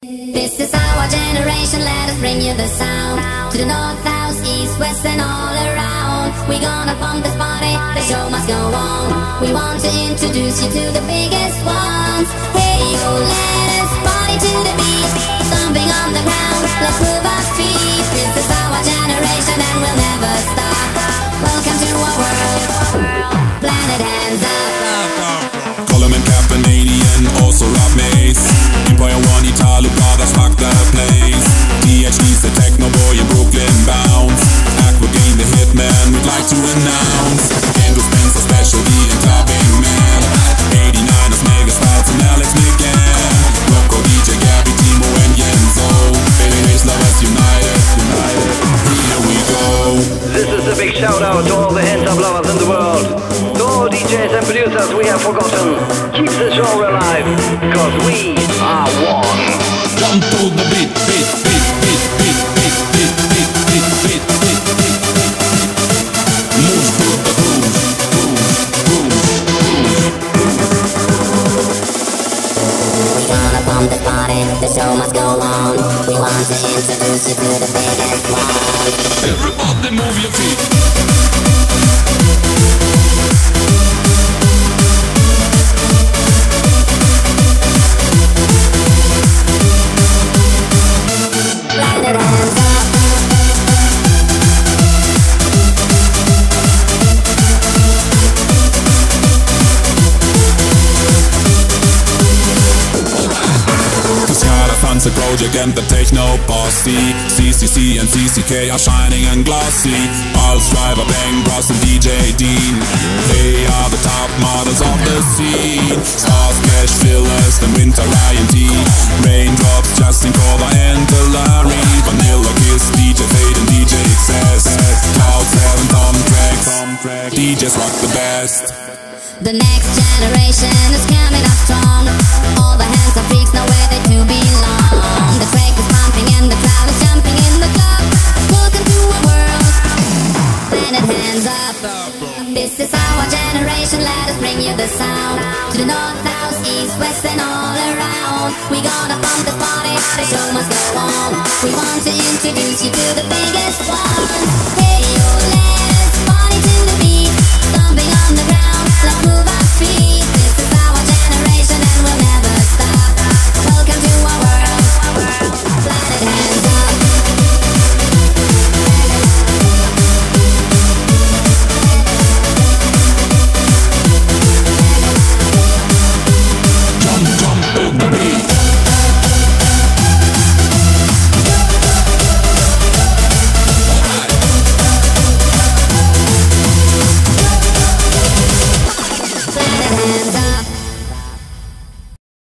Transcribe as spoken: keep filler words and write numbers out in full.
This is our generation, let us bring you the sound. To the north, south, east, west and all around. We gonna pump this party, the show must go on. We want to introduce you to the biggest ones. Hey yo, let us party to the beat. Stomping on the ground, let's move our feet. This is our generation and we'll never stop. Welcome to our world, planet hands up. Coleman, Canadian, also Rob Mace. Empire One, Italo Brothers rock the place. D H D's the techno boy in Brooklyn bounce. Aqua Gain the hitman, we'd like to announce. Andrew Spencer, Special D and Clubbing Man. eighty-niners, Mega Styles and Alex McGann. Rocco, D J, Gabby, Timo and Yenzo. Bass lovers united, united. Here we go. This is a big shout out to all the hands up lovers in the world. To all D Js and producers we have forgotten. Keep the genre alive, cause we are one. Jump to the beat, beat, beat, beat, beat, beat, beat, beat, beat, beat, beat, beat. Move to the groove, groove, groove, groove. We gonna pump this party, the show must go on. We want to introduce you to the biggest ones. Everybody move your feet. The project and the techno posse. C C C and C C K are shining and glossy. Pulse Driver, Bang Bros and D J Dean, they are the top models of the scene. Stars, Cash, Fillers, and Winter, Ryan T. Raindrops, Justin Corva and Larry. Vanilla Kiss, D J Fade and D J Excess. Cloud seven, Tom Craig, D Js rock the best. The next generation is coming up strong. All the hands are freaks, know where they do belong. The track is pumping and the crowd is jumping in the club. Welcome to our world, planet hands up. This is our generation, let us bring you the sound. To the north, south, east, west and all around. We gonna pump this party, the show must go on. We want to introduce you to the biggest ones. Hey yo, let's party to the beat. Stomping on the ground, let's move our feet. This is our generation and we'll never stop. Welcome to our world, planet hands up. Jump, jump to the beat. Planet hands